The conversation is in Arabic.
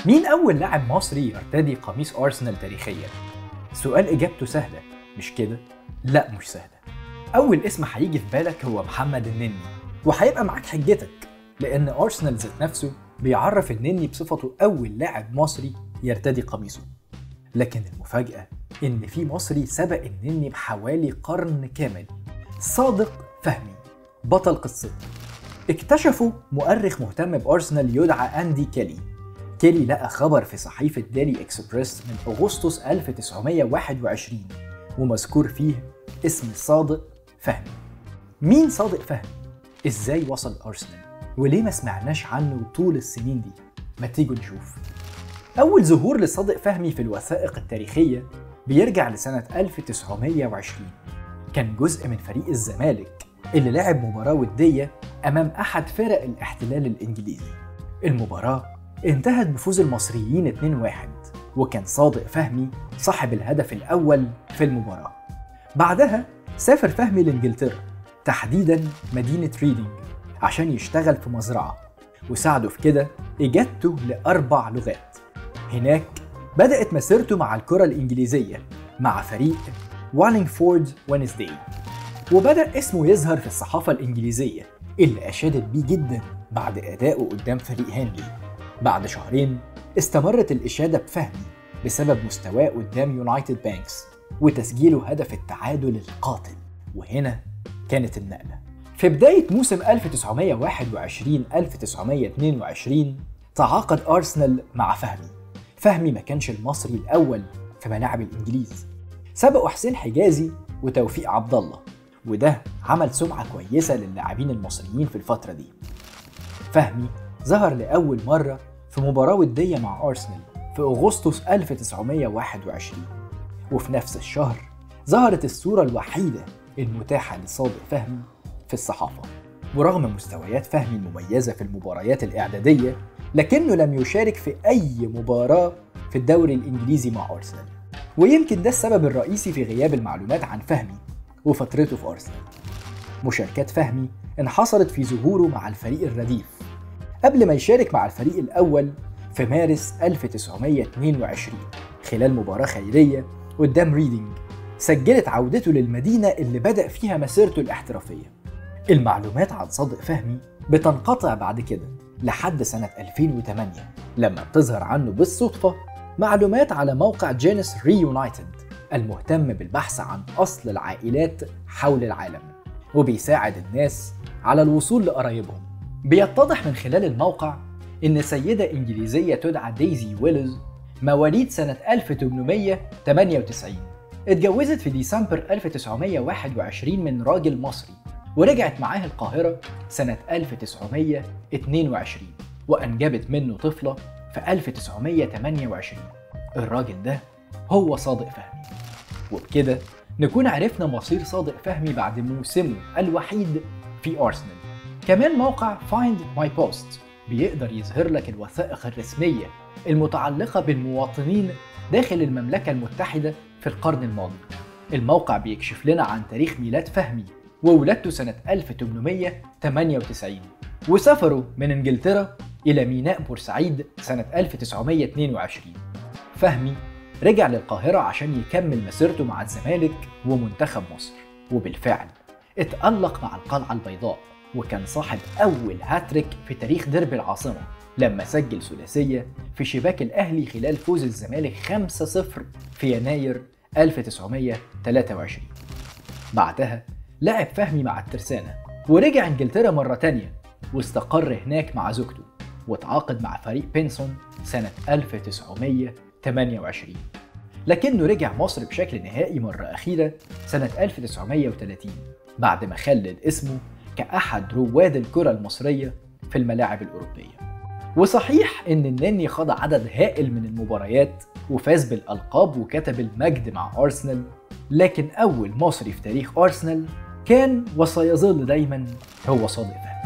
مين أول لاعب مصري يرتدي قميص أرسنال تاريخياً؟ سؤال إجابته سهلة، مش كده؟ لا مش سهلة. أول اسم هيجي في بالك هو محمد النني، وهيبقى معاك حجتك، لأن أرسنال ذات نفسه بيعرف النني بصفته أول لاعب مصري يرتدي قميصه. لكن المفاجأة إن في مصري سبق النني بحوالي قرن كامل، صادق فهمي، بطل قصته. اكتشفوا مؤرخ مهتم بأرسنال يدعى أندي كيلي لقى خبر في صحيفة ديلي إكسبريس من أغسطس 1921 ومذكور فيه اسم صادق فهمي. مين صادق فهمي؟ إزاي وصل أرسنال؟ وليه ما سمعناش عنه طول السنين دي؟ ما تيجوا نشوف. أول ظهور لصادق فهمي في الوثائق التاريخية بيرجع لسنة 1920. كان جزء من فريق الزمالك اللي لعب مباراة ودية أمام أحد فرق الاحتلال الإنجليزي. المباراة انتهت بفوز المصريين 2-1، وكان صادق فهمي صاحب الهدف الأول في المباراة. بعدها سافر فهمي لإنجلترا، تحديداً مدينة ريدينج، عشان يشتغل في مزرعة، وساعده في كده إجادته ل4 لغات. هناك بدأت مسيرته مع الكرة الإنجليزية مع فريق والينغفورد وينزداي، وبدأ اسمه يظهر في الصحافة الإنجليزية اللي أشادت بيه جدا بعد أدائه قدام فريق هنلي. بعد شهرين استمرت الإشادة بفهمي بسبب مستواه قدام يونايتد بانكس وتسجيله هدف التعادل القاتل، وهنا كانت النقلة. في بداية موسم 1921-1922 تعاقد أرسنال مع فهمي ما كانش المصري الأول في ملاعب الإنجليز، سبقوا حسين حجازي وتوفيق عبد الله، وده عمل سمعة كويسة للاعبين المصريين في الفترة دي. فهمي ظهر لأول مرة في مباراة ودية مع أرسنال في أغسطس 1921، وفي نفس الشهر ظهرت الصورة الوحيدة المتاحة لصادق فهمي في الصحافة. ورغم مستويات فهمي المميزة في المباريات الإعدادية، لكنه لم يشارك في أي مباراة في الدوري الإنجليزي مع أرسنال، ويمكن ده السبب الرئيسي في غياب المعلومات عن فهمي وفترته في أرسنال. مشاركات فهمي انحصرت في ظهوره مع الفريق الرديف قبل ما يشارك مع الفريق الأول في مارس 1922 خلال مباراة خيرية قدام ريدينج سجلت عودته للمدينة اللي بدأ فيها مسيرته الاحترافية. المعلومات عن صادق فهمي بتنقطع بعد كده لحد سنة 2008 لما بتظهر عنه بالصدفة معلومات على موقع جينيس ريونايتد المهتم بالبحث عن أصل العائلات حول العالم وبيساعد الناس على الوصول لقرايبهم. بيتضح من خلال الموقع إن سيدة إنجليزية تدعى دايزي ويلز مواليد سنة 1898 اتجوزت في ديسمبر 1921 من راجل مصري، ورجعت معاه القاهرة سنة 1922 وأنجبت منه طفلة في 1928. الراجل ده هو صادق فهمي. وبكده نكون عرفنا مصير صادق فهمي بعد موسمه الوحيد في أرسنال. كمان موقع Find My Post بيقدر يظهر لك الوثائق الرسمية المتعلقة بالمواطنين داخل المملكة المتحدة في القرن الماضي. الموقع بيكشف لنا عن تاريخ ميلاد فهمي وولادته سنة 1898 وسافروا من انجلترا إلى ميناء بورسعيد سنة 1922. فهمي رجع للقاهرة عشان يكمل مسيرته مع الزمالك ومنتخب مصر، وبالفعل اتألق مع القلعة البيضاء وكان صاحب أول هاتريك في تاريخ ديربي العاصمة لما سجل ثلاثية في شباك الأهلي خلال فوز الزمالك 5-0 في يناير 1923. بعدها لعب فهمي مع الترسانة ورجع انجلترا مرة تانية واستقر هناك مع زوجته، وتعاقد مع فريق بينسون سنة 1928. لكنه رجع مصر بشكل نهائي مرة أخيرة سنة 1930 بعد ما خلد اسمه كأحد رواد الكرة المصرية في الملاعب الأوروبية. وصحيح إن النني خاض عدد هائل من المباريات وفاز بالألقاب وكتب المجد مع أرسنال، لكن أول مصري في تاريخ أرسنال كان وسيظل دايما هو صادق فهمي.